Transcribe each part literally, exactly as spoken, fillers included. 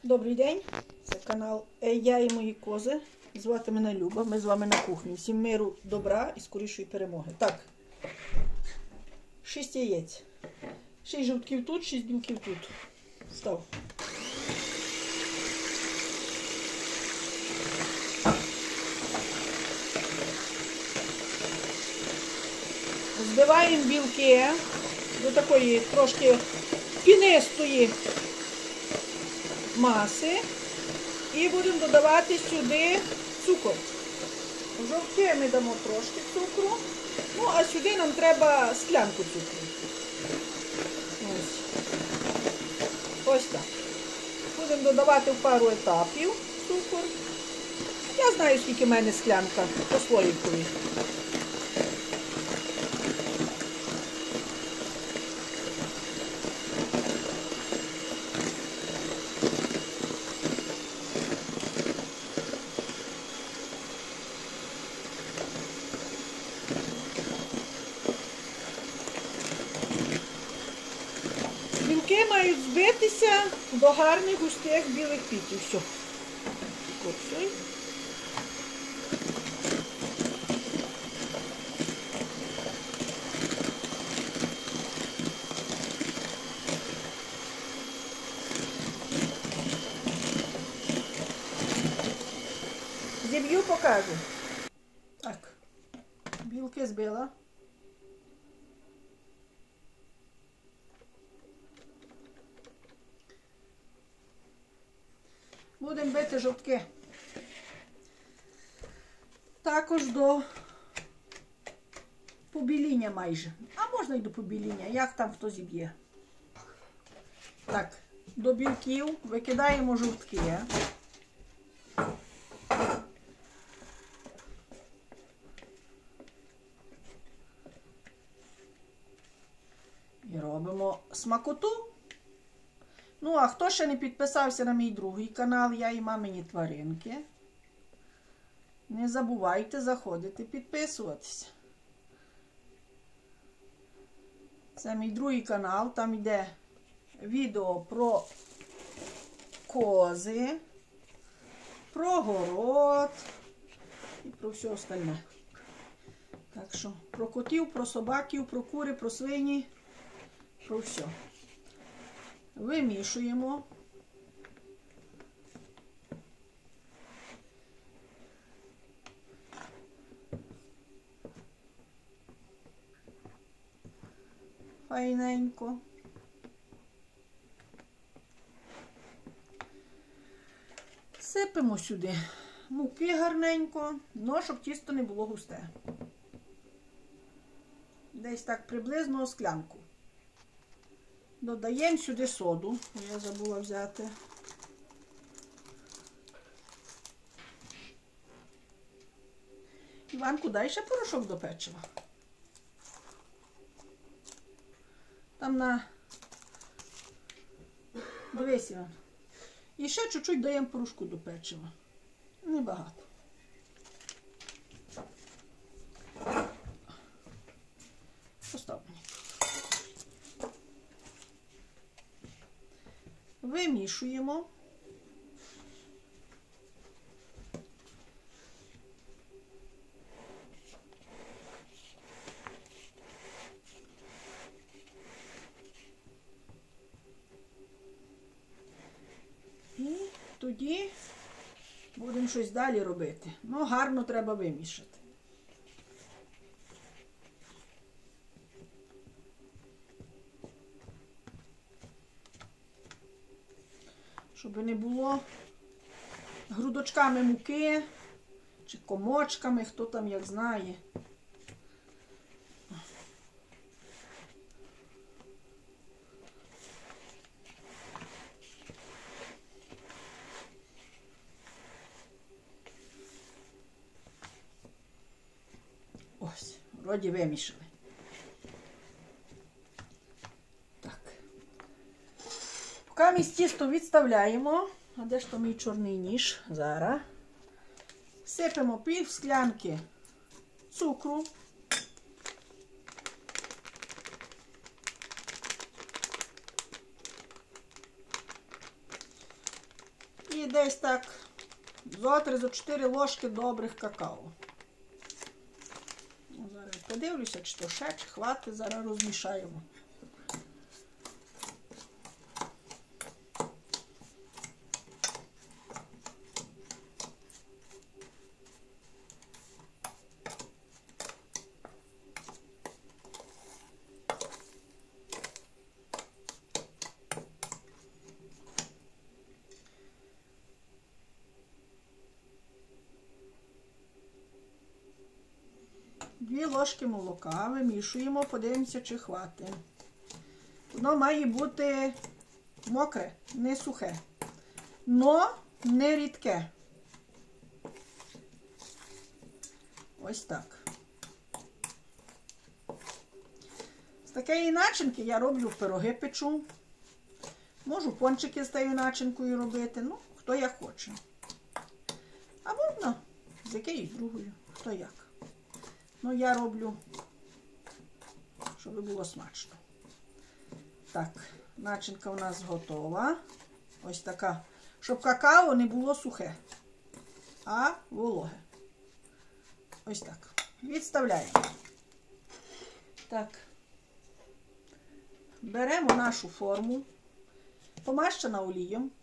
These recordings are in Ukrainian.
Добрий день, це канал Я і мої кози. Звати мене Люба, ми з вами на кухні. Всім миру, добра і скорішої перемоги. Так, шість яєць. Шість жовтків тут, шість білків тут. Став. Збиваємо білки до такої трошки пінистої маси і будемо додавати сюди цукор. В жовтки ми дамо трошки цукру, ну а сюди нам треба склянку цукру. Ось. Ось так. Будемо додавати в пару етапів цукор. Я знаю, скільки в мене склянка по слоїкові. Білки мають збитися до гарних густих білих піків. Все. Копсуй. Зіб'ю, покажу. Так, білки збила. Будемо бити жовтки. Також до побіління майже. А можна й до побіління, як там хто зіб'є. Так, до білків викидаємо жовтки. І робимо смакоту. Ну, а хто ще не підписався на мій другий канал, я і мамині тваринки, не забувайте заходити, підписуватися. Це мій другий канал, там йде відео про кози, про город і про все остальне. Так що про котів, про собаків, про кури, про свині, про все. Вимішуємо. Файненько. Сипемо сюди муки гарненько, но щоб тісто не було густе. Десь так приблизно склянку. Додаємо сюди соду, я забула взяти. Іванку, дай ще порошок до печива. Там на... Дивись, Іван. І ще чуть-чуть даємо порошку до печива. Небагато. Постав мені. Вимішуємо. І тоді будемо щось далі робити. Ну, гарно треба вимішати. Щоб не було грудочками муки, чи комочками, хто там як знає. Ось, вроді вимішали. Поки ми тісто відставляємо, а де ж то мій чорний ніж? Зараз. Сипемо пів склянки цукру. І десь так зо три, зо чотири ложки добрих какао. Зараз подивлюся, чи то ще, чи хватить, зараз розмішаємо. Дві ложки молока вимішуємо, подивимося, чи хватить. Воно має бути мокре, не сухе, но не рідке. Ось так. З такої начинки я роблю пироги, печу. Можу пончики з тією начинкою робити, ну, хто як хоче. А можна з якоюсь другою, хто як. Ну, я роблю, щоб було смачно. Так, начинка у нас готова. Ось така. Щоб какао не було сухе, а вологе. Ось так. Відставляємо. Так. Беремо нашу форму, помащена олієм.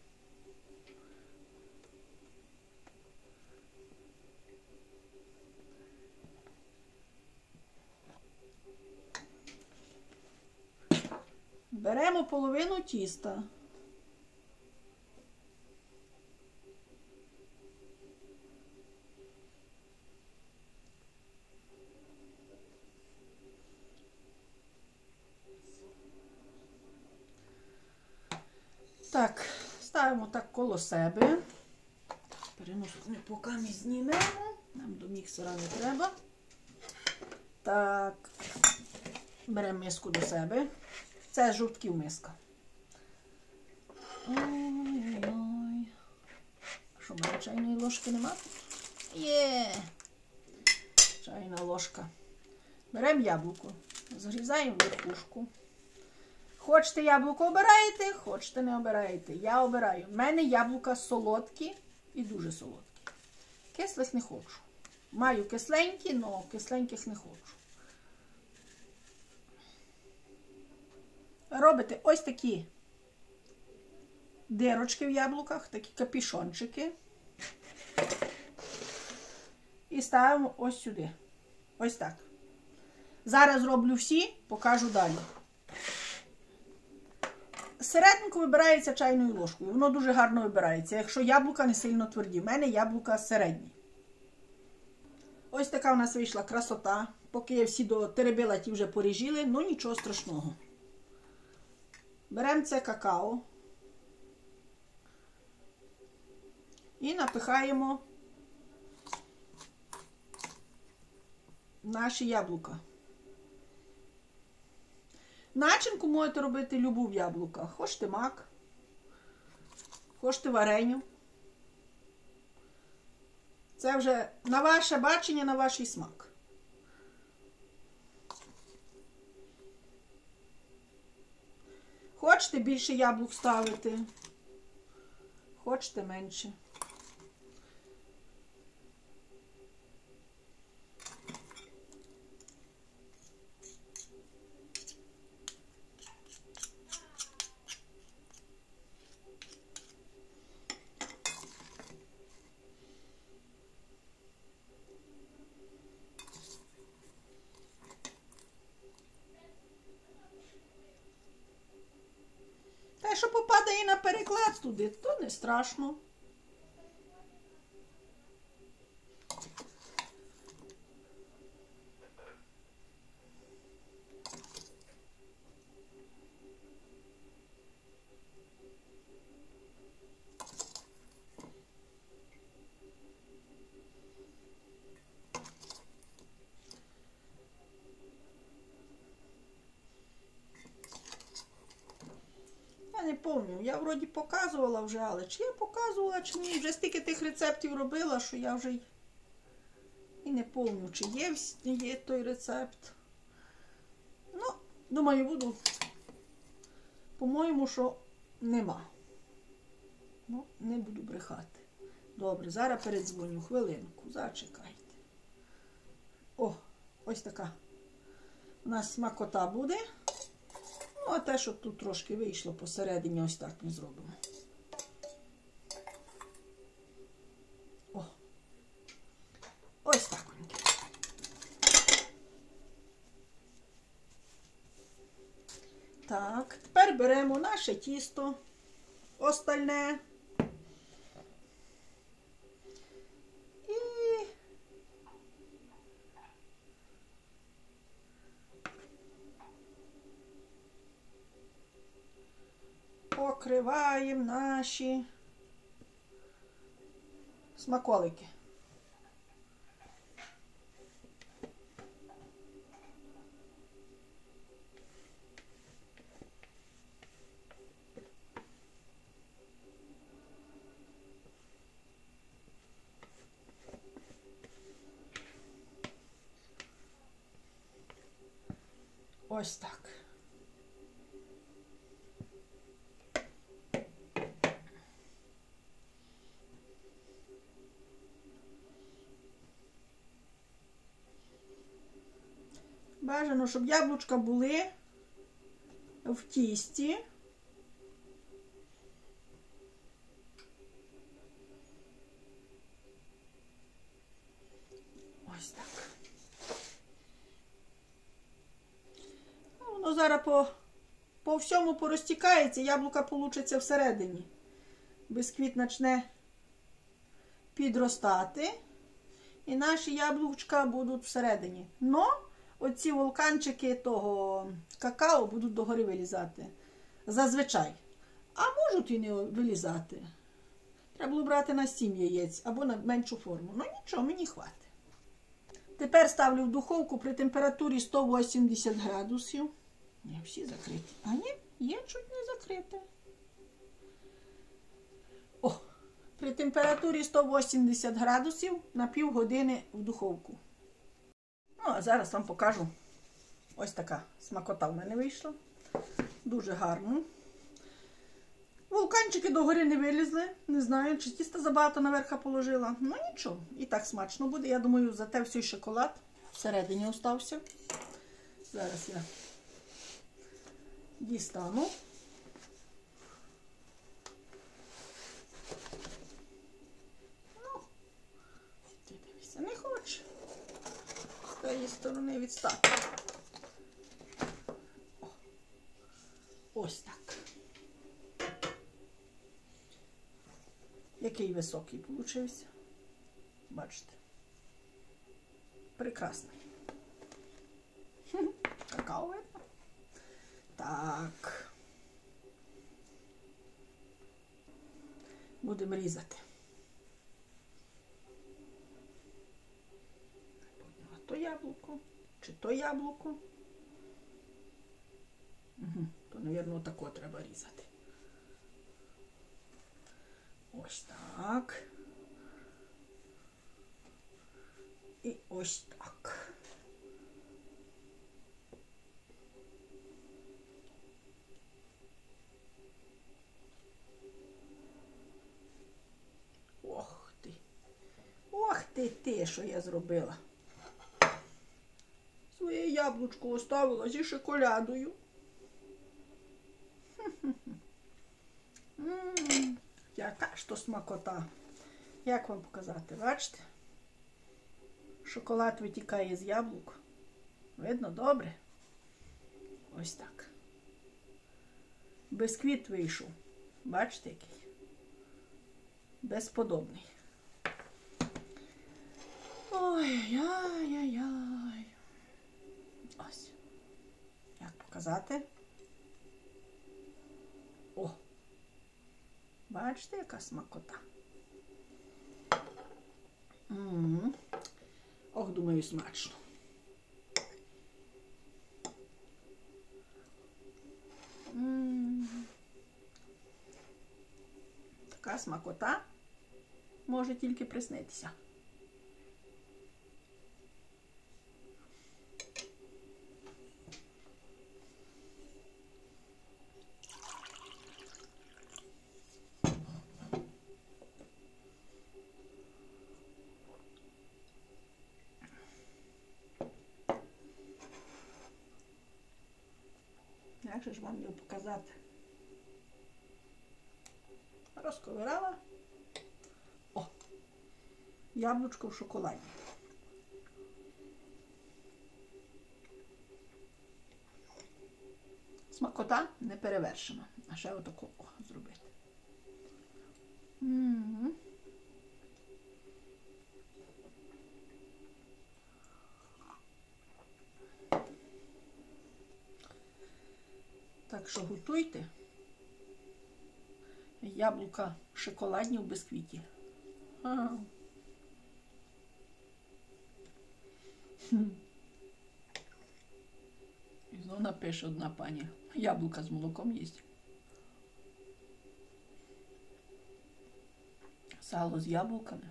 Беремо половину тіста. Так, ставимо так коло себе. Переносимо, поки ми знімемо. Нам до міксера не треба. Так, беремо миску до себе. Це жовтків миска. Ой-ой-ой. Що, мене чайної ложки нема? Є! Чайна ложка. Беремо яблуко. Зрізаємо верхушку. Хочете яблуко обираєте, хочете не обираєте. Я обираю. У мене яблука солодкі і дуже солодкі. Кислих не хочу. Маю кисленькі, але кисленьких не хочу. Робите ось такі дирочки в яблуках, такі капішончики. І ставимо ось сюди. Ось так. Зараз роблю всі, покажу далі. Серединку вибирається чайною ложкою. Воно дуже гарно вибирається, якщо яблука не сильно тверді. У мене яблука середні. Ось така у нас вийшла красота. Поки я всі до теребила ті вже поріжили, ну нічого страшного. Беремо це какао і напихаємо наші яблука. Начинку можете робити любу в яблуках. Хочете мак, хочете вареню. Це вже на ваше бачення, на ваш смак. Хочете більше яблук ставити, хочете менше. Що попадає на переклад туди, то не страшно. Не пам'ятаю, я вроді показувала вже, але чи я показувала, чи ні. Вже стільки тих рецептів робила, що я вже і не пам'ятаю, чи є, є той рецепт. Ну, думаю, буду. По-моєму, що нема. Ну, не буду брехати. Добре, зараз передзвоню, хвилинку, зачекайте. О, ось така у нас смакота буде. Ну, а те, щоб тут трошки вийшло посередині, ось так ми зробимо. О, ось так. Так, тепер беремо наше тісто остальне. І покриваємо наші смаколики. Ось так. Бажано, щоб яблучка були в тісті. Ось так. Воно зараз по, по всьому порозтікається, яблука получиться всередині. Бисквіт почне підростати, і наші яблучка будуть всередині. Но оці вулканчики того какао будуть догори вилізати. Зазвичай. А можуть і не вилізати. Треба було брати на сім яєць або на меншу форму. Ну нічого, мені хватить. Тепер ставлю в духовку при температурі сто вісімдесят градусів. Ні, всі закриті. А ні, є чуть не закрите. О, при температурі сто вісімдесят градусів на півгодини в духовку. Ну, а зараз вам покажу. Ось така смакота в мене вийшла. Дуже гарно. Вулканчики догори не вилізли. Не знаю, чи тіста забагато наверха положила. Ну нічого, і так смачно буде. Я думаю, зате всій шоколад всередині остався. Зараз я дістану. Ну, ти дивися, не хоче з тієї сторони відстати. О, ось так. Який високий получився. Бачите? Прекрасний. Какао видно? Так. Будемо різати. А то яблуко. Чи то яблуко? Угу. То, мабуть, тако треба різати. Ось так. І ось так. Ох ти. Ох ти ти, що я зробила. Своє яблучко оставила зі шоколадою. М-м-м. Яка ж то смакота. Як вам показати? Бачите? Шоколад витікає з яблук. Видно добре? Ось так. Бисквіт вийшов. Бачите який? Безподобний. Ой-яй-яй-яй. Ось. Як показати? О! Бачите, яка смакота? М-м-м. Ох, думаю, смачно. М-м-м. Така смакота може тільки приснитися. як же ж вам його показати? Розковирала. О! Яблучко в шоколаді. Смакота не перевершена. А ще отаку зробити. М-м-м. Так що готуйте. Яблука шоколадні в бисквіті. Ага. І знову напише одна пані. Яблука з молоком їсть. Сало з яблуками.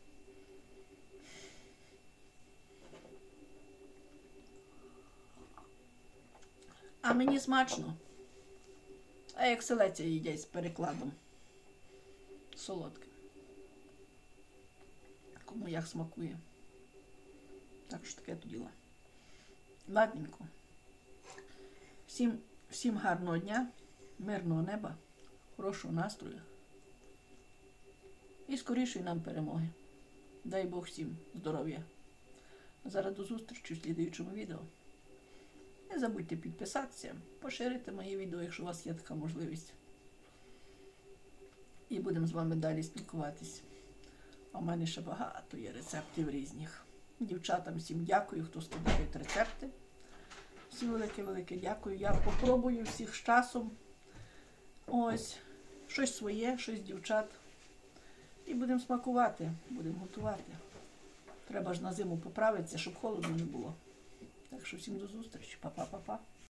А мені смачно. А як селеця їдять з перекладом. Солодке. Кому як смакує. Так що таке то діло. Ладненько. Всім, всім гарного дня, мирного неба, хорошого настрою і скорішої нам перемоги. Дай Бог всім здоров'я. Зараз до зустрічі в слідуючому відео. Не забудьте підписатися, поширити мої відео, якщо у вас є така можливість. І будемо з вами далі спілкуватись. А в мене ще багато є рецептів різних. Дівчатам всім дякую, хто складає рецепти. Всім велике-велике дякую. Я попробую всіх з часом. Ось, щось своє, щось дівчат. І будемо смакувати, будемо готувати. Треба ж на зиму поправитися, щоб холодно не було. Так що всім до зустрічі. Па-па-па-па.